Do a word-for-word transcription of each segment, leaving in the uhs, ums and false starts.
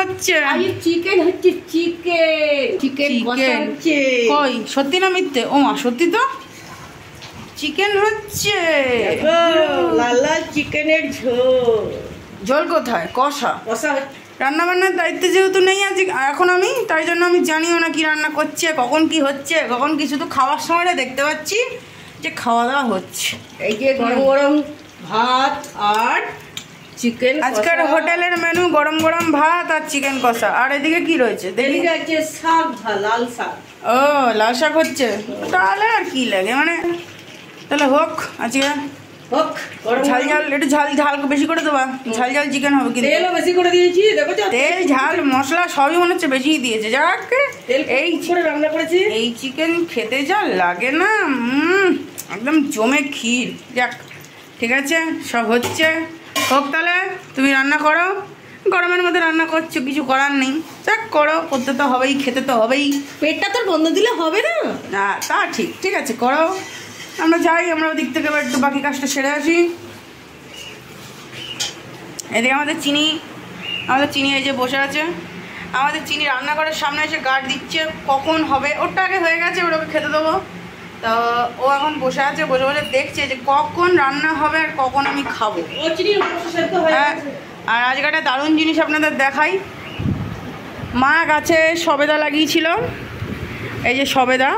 হচ্ছে? চিকেন হচ্ছে, chicken chicken হচ্ছে। কই সত্যি না মিথ্যে? ও মা সত্যি তো, চিকেন হচ্ছে। লাল লাল চিকেনের ঝোল। ঝোল কোথায়? কষা কষা। রান্না বান্নার দায়িত্বে যেহেতু নেই আজ এখন আমি, তাই জন্য আমি জানিও না কি রান্না করছে, কখন কি হচ্ছে, কখন কি। শুধু খাওয়ার সময়টা দেখতে পাচ্ছি যে খাওয়া দাওয়া হচ্ছে। এই যে গরম গরম ভাত আর চিকেন। আজকের হোটেলের মেনু গরম গরম ভাত আর চিকেন কষা। আর এদিকে কি রয়েছে? এদিকে আছে শাক, লাল শাক। ও লাল শাক হচ্ছে, তাহলে আর কি লাগে, মানে তাহলে হোক আজকে হোক। ঝাল ঝাল একটু ঝাল ঝাল বেশি করে দেবা, ঝাল ঝাল চিকেন হবে। কিন্তু তেলও বেশি করে দিয়েছি, দেখো তেল ঝাল মশলা সবই মনে হচ্ছে বেশিই দিয়েছে। যাক এই করে রান্না করেছি। এই চিকেন খেতে যা লাগে না, হুম একদম জমে ক্ষীর। যাক ঠিক আছে, সব হচ্ছে, হোক। তাহলে তুমি রান্না করো, গরমের মধ্যে রান্না করছো, কিছু করার নেই, যাক করো, করতে তো হবেই, খেতে তো হবেই। পেটটা তো বন্ধ দিলে হবে না। না তা ঠিক, ঠিক আছে করো। আমরা যাই, আমরা ওদিক থেকে এবার একটু বাকি কাজটা সেরে আসি। এদিকে আমাদের চিনি, আমাদের চিনি এই যে বসে আছে। আমাদের চিনি রান্নাঘরের সামনে এসে গার্ড দিচ্ছে কখন হবে। ওরটা আগে হয়ে গেছে, ওর ওকে খেতে দেবো। তো ও এখন বসে আছে, বসে বসে দেখছে যে কখন রান্না হবে আর কখন আমি খাবো। হ্যাঁ, আর আজকে একটা দারুণ জিনিস আপনাদের দেখাই। মা গাছে সবেদা লাগিয়েছিল, এই যে সবেদা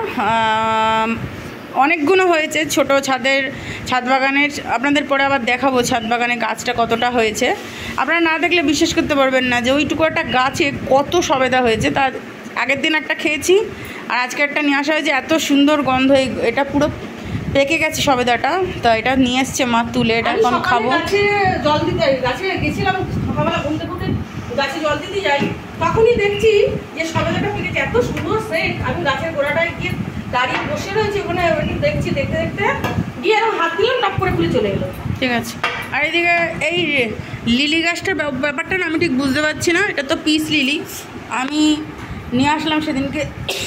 অনেকগুলো হয়েছে ছোট ছাদের ছাদ বাগানের। আপনাদের পরে আবার দেখাবো ছাদ বাগানে গাছটা কতটা হয়েছে। আপনারা না দেখলে বিশ্বাস করতে পারবেন না যে ওইটুকু একটা গাছে কত সবেদা হয়েছে। তার আগের দিন একটা খেয়েছি, আর আজকে একটা নিয়ে আসা হয়েছে। এত সুন্দর গন্ধ, এটা পুরো পেকে গেছে সবেদাটা। তো এটা নিয়ে এসছে মা তুলে, এটা এখন খাবো। জল দিতে গাছে গেছিলাম সকালবেলা, ঘুমতে ঘুমতে গাছে জল দিতে যাই, তখনই দেখছি যে সবেদাটা পেকেছে। এত সুন্দর সেন্ট। আমি গাছের গোড়াটায় গিয়ে দাঁড়িয়ে বসে রয়েছে ওখানে, দেখছি, দেখতে দেখতে গিয়ে এরকম হাত দিলাম, টপ করে খুলে চলে এলো। ঠিক আছে। আর এদিকে এই লিলি গাছটার ব্যাপারটা না আমি ঠিক বুঝতে পারছি না। এটা তো পিস লিলি, আমি নিয়ে আসলাম সেদিনকে,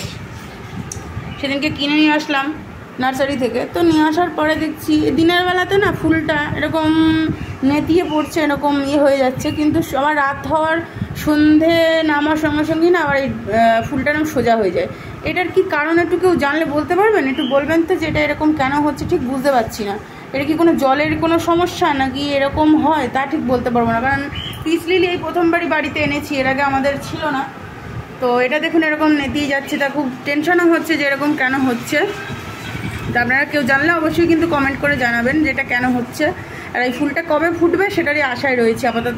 সেদিনকে কিনে নিয়ে আসলাম নার্সারি থেকে। তো নিয়ে আসার পরে দেখছি দিনের বেলাতে না ফুলটা এরকম নেতিয়ে পড়ছে, এরকম ইয়ে হয়ে যাচ্ছে, কিন্তু আবার রাত হওয়ার সন্ধে নামার সঙ্গে সঙ্গেই না আবার এই ফুলটা এরকম সোজা হয়ে যায়। এটার কি কারণ একটু কেউ জানলে বলতে পারবেন? একটু বলবেন তো যে এটা এরকম কেন হচ্ছে, ঠিক বুঝতে পারছি না। এটা কি কোনো জলের কোনো সমস্যা নাকি এরকম হয় তা ঠিক বলতে পারবো না, কারণ পিস লিলি এই প্রথমবারই বাড়িতে এনেছি, এর আগে আমাদের ছিল না। তো এটা দেখুন এরকম নেতিয়ে যাচ্ছে, তা খুব টেনশনও হচ্ছে যে এরকম কেন হচ্ছে। তা আপনারা কেউ জানলে অবশ্যই কিন্তু কমেন্ট করে জানাবেন যে এটা কেন হচ্ছে, আর এই ফুলটা কবে ফুটবে সেটারই আশায় রয়েছে আপাতত।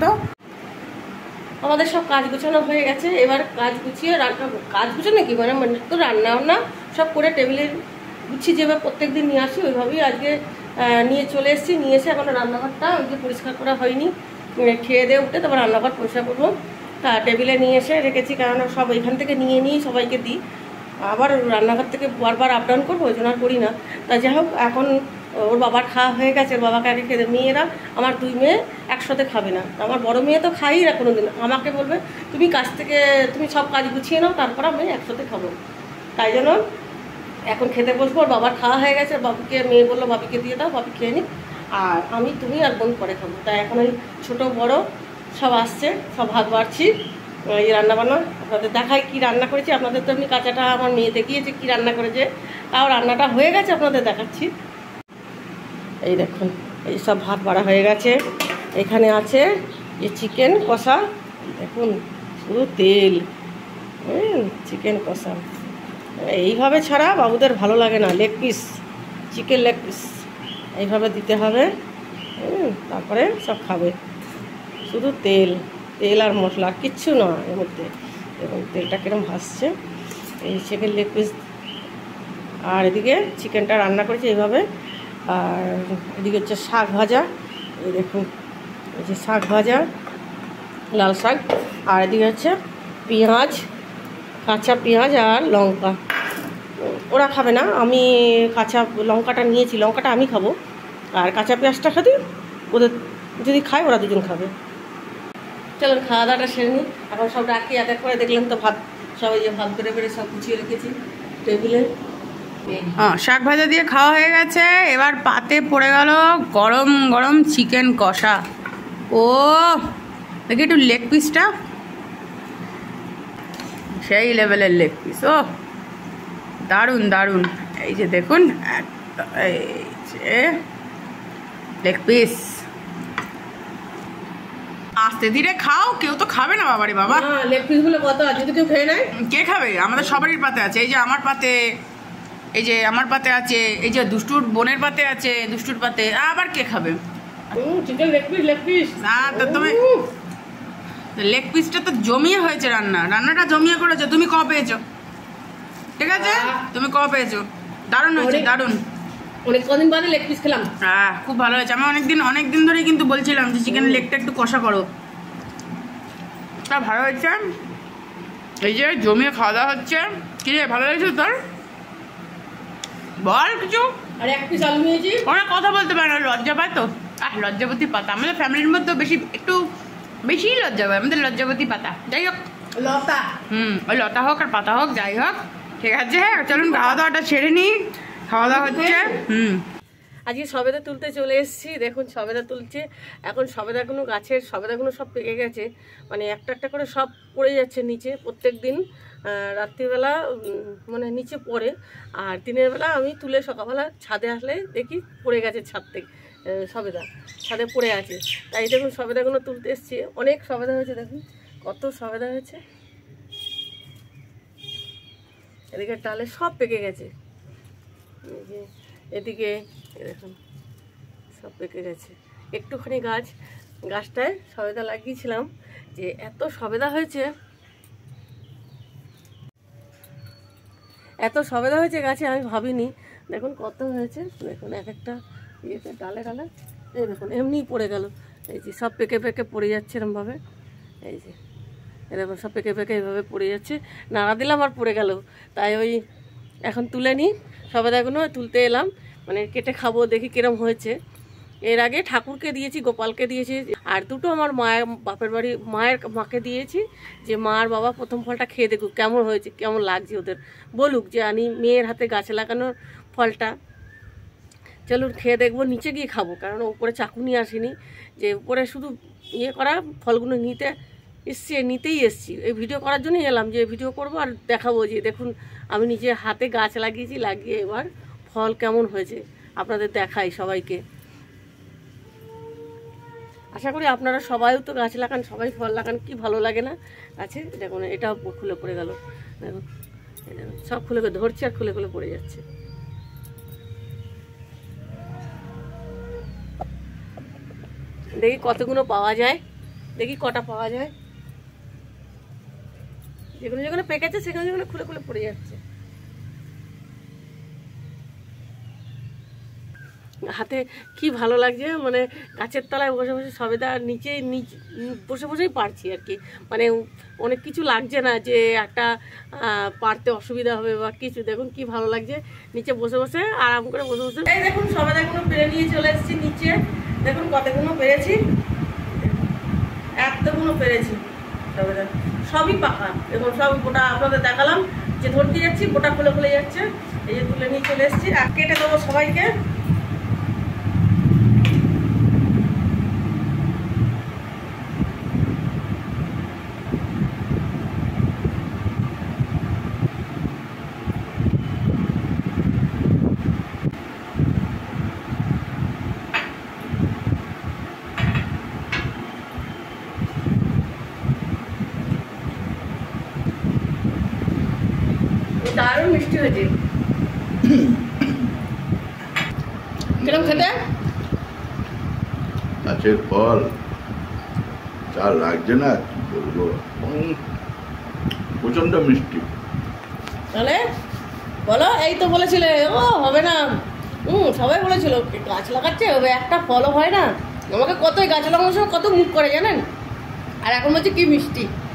আমাদের সব কাজ গুছানো হয়ে গেছে, এবার কাজ গুছিয়ে রান্না, কাজ গুছানো কি মানে মানে তো রান্না বান্না সব করে টেবিলে গুছিয়ে যেভাবে প্রত্যেক দিন নিয়ে আসি ওইভাবেই আজকে নিয়ে চলে এসেছি। নিয়ে এসে এখন রান্নাঘরটা ওই যে পরিষ্কার করা হয়নি, খেয়ে দিয়ে উঠে তারপর রান্নাঘর পরিষ্কার করবো। তা টেবিলে নিয়ে এসে রেখেছি, কারণ সব এখান থেকে নিয়ে নিয়ে সবাইকে দিই, আবার রান্নাঘর থেকে বারবার আপ ডাউন করবো, ওই জন্য আর করি না। তা যাই হোক, এখন ওর বাবার খাওয়া হয়ে গেছে, ওর বাবাকে আগে খেতে, মেয়েরা আমার দুই মেয়ে একসাথে খাবে না। আমার বড় মেয়ে তো খাই না কোনো দিন, আমাকে বলবে তুমি কাজ থেকে তুমি সব কাজ গুছিয়ে নাও, তারপর আমি একসাথে খাবো। তাই জন্য এখন খেতে বসবো। ওর বাবার খাওয়া হয়ে গেছে, বাবুকে মেয়ে বললো বাবিকে দিয়ে দাও, বাবি খেয়ে নিক, আর আমি তুমি আর বোন পরে খাবো। তাই এখন ওই ছোটো বড় সব আসছে, সব ভাগ বাড়ছি এই রান্নাবান্না। আপনাদের দেখাই কী রান্না করেছি। আপনাদের তো আমি কাঁচাটা আমার মেয়ে দেখিয়েছে কী রান্না করেছে, তাও রান্নাটা হয়ে গেছে আপনাদের দেখাচ্ছি। এই দেখুন, এই সব ভাত বাড়া হয়ে গেছে। এখানে আছে এই চিকেন কষা, দেখুন শুধু তেল, চিকেন কষা। এইভাবে ছাড়া বাবুদের ভালো লাগে না, leg piece, chicken leg piece এইভাবে দিতে হবে, তারপরে সব খাবে। শুধু তেল, তেল আর মশলা, কিচ্ছু না এর মধ্যে। এবং তেলটা কিরম ভাসছে, এই চিকেন লেগ পিস। আর এদিকে চিকেনটা রান্না করেছি এইভাবে। আর এদিকে হচ্ছে শাক ভাজা, এই দেখুন এই যে শাক ভাজা, লাল শাক। আর এদিকে হচ্ছে পেঁয়াজ, কাঁচা পেঁয়াজ আর লঙ্কা। ওরা খাবে না, আমি কাঁচা লঙ্কাটা নিয়েছি, লঙ্কাটা আমি খাবো, আর কাঁচা পেঁয়াজটা খাবি ওদের, যদি খায় ওরা দুজন খাবে। চলুন খাওয়া দাওয়াটা সেরে নিই। এখন সব রাখি এক এক করে। দেখলেন তো ভাত, সবাই যে ভাত বেড়ে বেড়ে সব গুছিয়ে রেখেছি টেবিলে। শাক ভাজা দিয়ে খাওয়া হয়ে গেছে, এবার পাতে পড়ে গেল গরম গরম চিকেন কষা। ও দেখি একটু লেগ পিসটা, সেই লেভেলের লেগ পিস। ও দারুণ দারুণ। এই যে দেখুন, এই যে লেগ পিস। আস্তে ধীরে খাও, কেউ তো খাবে না বাবারে বাবা। লেগ পিস গুলো কত আছে, যদি কেউ খেয়ে নেয় কে খাবে? আমাদের সবারই পাতে আছে। এই যে আমার পাতে, এই যে আমার পাতে আছে, এই যে দুষ্টুর বোনের পাতে আছে, দুষ্টুর পাতে আবার কে খাবে? Chicken leg piece, leg piece না তো তুমি লেগ পিসটা তো জমিয়ে হয়েছে, রান্না রান্নাটা জমিয়ে করেছো। তুমি ক পেয়েছো? ঠিক আছে, তুমি ক পেয়েছো? দারুণ হয়েছে, দারুণ। অনেক কদিন বাদে লেগ পিস খেলাম। হ্যাঁ খুব ভালো হয়েছে। আমি অনেকদিন অনেকদিন ধরেই কিন্তু বলছিলাম যে চিকেন লেগটা একটু কষা করো, তা ভালো হয়েছে। এই যে জমিয়ে খাওয়া দাওয়া হচ্ছে। কি রে, ভালো লাগছে তোর? বল কিছু। আর এক পিস আলু নিয়েছি। ওরা কথা বলতে পারে না, লজ্জা পায় তো। আহ লজ্জাবতী পাতা আমাদের ফ্যামিলির মধ্যে বেশি, একটু বেশি লজ্জা পায় আমাদের, লজ্জাবতী পাতা। যাই হোক, লতা, হুম ওই লতা হোক আর পাতা হোক, যাই হোক ঠিক আছে। চলুন খাওয়া দাওয়াটা ছেড়ে নিই। খাওয়া দাওয়া হচ্ছে। হুম আজকে সবেদা তুলতে চলে এসেছি। দেখুন সবেদা তুলছে। এখন সবেদাগুলো, গাছের সবেদাগুলো সব পেকে গেছে, মানে একটা একটা করে সব পড়ে যাচ্ছে নিচে। প্রত্যেক দিন রাত্রিবেলা মানে নিচে পড়ে, আর দিনের বেলা আমি তুলে সকালবেলা ছাদে আসলে দেখি পড়ে গেছে ছাদ থেকে সবেদা, ছাদে পড়ে আছে। তাই দেখুন সবেদাগুলো তুলতে এসছি। অনেক সবেদা হয়েছে, দেখুন কত সবেদা হয়েছে। এদিকে ডালে সব পেকে গেছে, এদিকে এরকম সব পেকে গেছে। একটুখানি গাছ গাছটায় সবেদা লাগিয়েছিলাম, যে এত সবেদা হয়েছে, এত সবেদা হয়েছে গাছে আমি ভাবিনি। দেখুন কত হয়েছে, দেখুন এক একটা ইয়েতে ডালে ডালে, এই দেখুন এমনিই পড়ে গেল। এই যে সব পেকে পেকে পড়ে যাচ্ছে এরমভাবে, এই যে এরকম সব পেকে পেকে এইভাবে পড়ে যাচ্ছে। নাড়া দিলাম আর পড়ে গেল। তাই ওই এখন তুলে নিই সবেদাগুলো, তুলতে এলাম, মানে কেটে খাবো, দেখি কিরম হয়েছে। এর আগে ঠাকুরকে দিয়েছি, গোপালকে দিয়েছি, আর দুটো আমার মায়ের বাপের বাড়ি মায়ের মাকে দিয়েছি, যে মা আর বাবা প্রথম ফলটা খেয়ে দেখুক কেমন হয়েছে, কেমন লাগছে ওদের, বলুক যে আমি মেয়ের হাতে গাছে লাগানোর ফলটা। চলুন খেয়ে দেখবো, নিচে গিয়ে খাবো, কারণ উপরে চাকু নিয়ে আসিনি, যে উপরে শুধু ইয়ে করা ফলগুলো নিতে এসছি, নিতেই এসছি। এই ভিডিও করার জন্যই এলাম, যে ভিডিও করব আর দেখাবো যে দেখুন আমি নিজে হাতে গাছ লাগিয়েছি, লাগিয়ে এবার ফল কেমন হয়েছে আপনাদের দেখাই সবাইকে। আশা করি আপনারা সবাইও তো গাছ লাগান, সবাই ফল লাগান, কি ভালো লাগে না গাছে। দেখুন এটাও খুলে পড়ে গেল, দেখুন সব খুলে ধরছে আর খুলে খুলে পড়ে যাচ্ছে। দেখি কতগুলো পাওয়া যায়, দেখি কটা পাওয়া যায়। যেগুলো যেগুলো পেকেছে সেগুলো যেগুলো খুলে খুলে পড়ে যাচ্ছে। হাতে কি ভালো লাগছে, মানে গাছের তলায় বসে বসে সবেদা নিচে নিচে বসে বসেই পারছি আর কি, মানে অনেক কিছু লাগছে না যে একটা পারতে অসুবিধা হবে বা কিছু। দেখুন কি ভালো লাগছে, নিচে বসে বসে আরাম করে বসে বসে। এই দেখুন সবেদাগুলো পেরে নিয়ে চলে এসেছি নিচে, দেখুন কতগুলো পেরেছি, এতগুলো পেরেছি সবেদা, সবই পাকা। দেখুন সব গোটা আপনাদের দেখালাম, যে ধরতে যাচ্ছি গোটা খুলে খুলে যাচ্ছে। এই যে তুলে নিয়ে চলে এসেছি, আর কেটে দেবো সবাইকে। দারুণ মিষ্টি হয়েছে, কিরকম খেতে? গাছের ফল যা লাগছে না কি বলবো, প্রচন্ড মিষ্টি। তাহলে বলো, এই তো বলেছিলে ও হবে না, হুম সবাই বলেছিল গাছ লাগাচ্ছে হবে, একটা ফলও হয় না। আমাকে কতই গাছ লাগানোর সময় কত মুখ করে জানেন, আর এখন বলছে কি মিষ্টি।